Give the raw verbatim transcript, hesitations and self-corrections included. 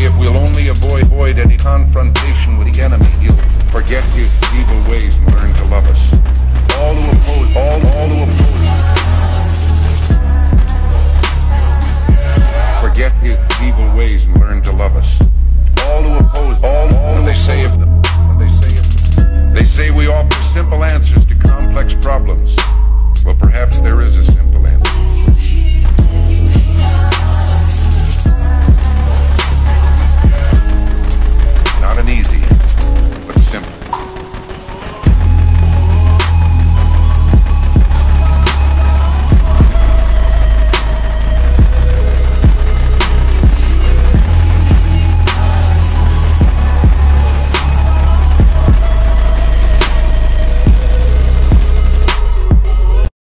say if we'll only avoid, avoid any confrontation with the enemy, he'll forget his evil ways and learn to love us. All who oppose, all, all who oppose, forget his evil ways and learn to love us. All who oppose, all, all who they say of them, when they say of them, they say we offer simple answers to complex problems. Well, perhaps there is